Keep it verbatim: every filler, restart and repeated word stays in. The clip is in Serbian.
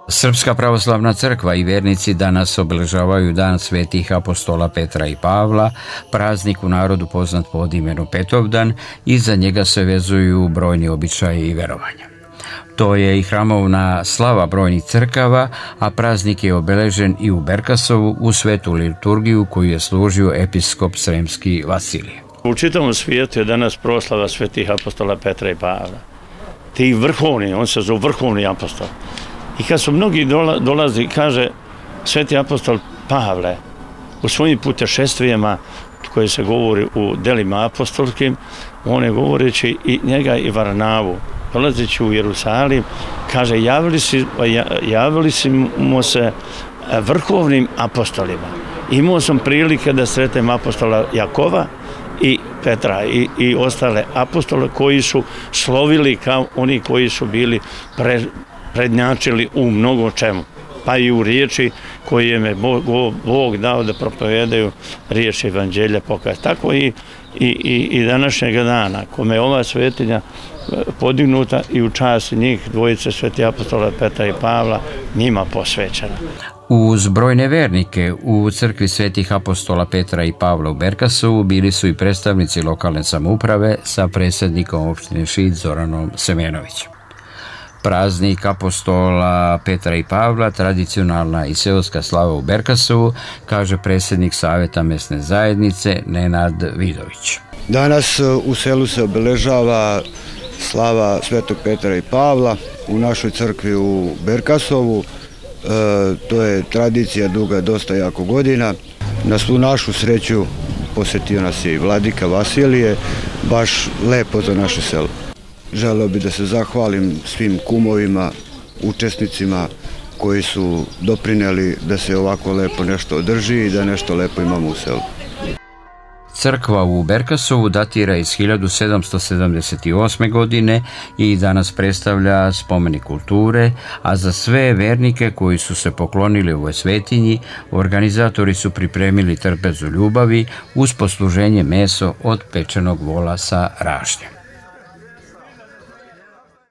Srpska pravoslavna crkva i vjernici danas obeležavaju dan svetih apostola Petra i Pavla, praznik u narodu poznat pod imenom Petovdan, i za njega se vezuju brojni običaji i verovanja. To je i hramovna slava brojnih crkava, a praznik je obeležen i u Berkasovu u svetu liturgiju koju je služio episkop Sremski Vasilije. U čitavom svijetu je danas proslava svetih apostola Petra i Pavla. Ti vrhovni, on se zove vrhovni apostol. I kad su mnogi dolazi, kaže sveti apostol Pavle u svojim putešestvijama koje se govori u delima apostolskim, on je govoreći i njega i Varnavu, dolazeći u Jerusalim, kaže javili si, javili si mu se vrhovnim apostolima. Imao sam prilike da sretnem apostola Jakova i Petra i, i ostale apostole koji su slovili kao oni koji su bili pre, prednjačili u mnogo čemu, pa i u riječi koje je Bog, Bog dao da propovedaju riječi evanđelja pokaz. Tako i, i, i današnjega dana, kome je ova svetinja podignuta i u čast njih dvojice sveti apostola Petra i Pavla njima posvećena. Uz brojne vernike u crkvi svetih apostola Petra i Pavla u Berkasovu bili su i predstavnici lokalne samouprave sa predsjednikom opštine Šid Zoranom Semenovićem. Praznik apostola Petra i Pavla, tradicionalna i seoska slava u Berkasovu, kaže predsjednik Savjeta mesne zajednice Nenad Vidović. Danas u selu se obeležava slava svetog Petra i Pavla u našoj crkvi u Berkasovu. E, to je tradicija duga dosta jako godina. Na svu našu sreću posjetio nas je i vladika Vasilije, baš lepo za naše selo. Želeo bih da se zahvalim svim kumovima, učesnicima koji su doprineli da se ovako lepo nešto održi i da nešto lepo imamo u selu. Crkva u Berkasovu datira iz hiljadu sedamsto sedamdeset osme. godine i danas predstavlja spomenik kulture, a za sve vernike koji su se poklonili ovoj svetinji, organizatori su pripremili trpezu ljubavi uz posluženje meso od pečenog vola sa ražnjem.